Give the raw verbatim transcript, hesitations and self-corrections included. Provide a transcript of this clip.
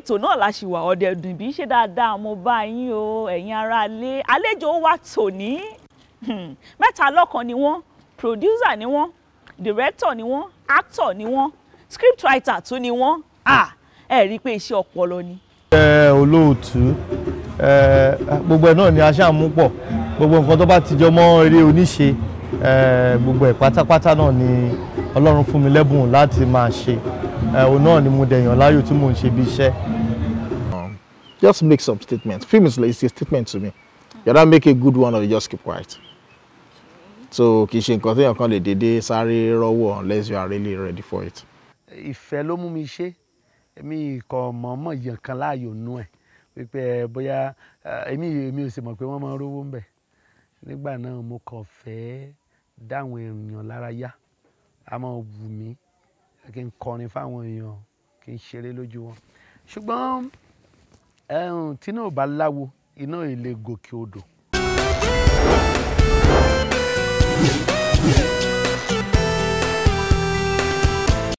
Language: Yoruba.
ètò náà la ṣì wà ọ̀dẹ̀ dùn bí ṣe dáadáa mo bá yín o ẹ̀yin ará ilé àlejò wa tòní mẹ́ta lọ́kan ni wọ́n producer ni wọ́n director ni wọ́n actor ni wọ́n scriptwriter tún ni wọ́n ah ẹ rí i pé iṣẹ́ ọpọlọ ni. ẹ olóòtú ẹ gbogbo ẹ náà ni a ṣáà mú pọ̀ gbogbo nǹkan tó bá ti jọ mọ́ eré oníṣe ẹ gbogbo ẹ pátápátá náà ni Ọlọ́run fún mi lẹ́bùn láti máa ṣe ẹ òun náà ni mo dẹ̀yàn láyò tí mò ń ṣe bí iṣẹ́. Just make some statements. Film is like a statement to me. You don't make a good one or you just keep quiet. So kì í ṣe nǹkan tí èèyàn kan lè dédé sáré rọ́wọ́ unless you are really ready for it. Ìfẹ́ ló mú mi ṣe èmi kò mọ̀ọ́mọ̀ yàn kan láàyò nú ẹ̀ wípé bóyá èmi èmi ò sì mọ̀ pé wọ́n máa ń rówó ń bẹ̀ nígbà náà mo kàn fẹ́ dáwọn èèyàn lára yá a máa wù mí kí n kọrin fáwọn èèyàn kí n ṣeré lójú wọn ṣùgbọ́n tí náà bá láwo iná ilé gòkè odò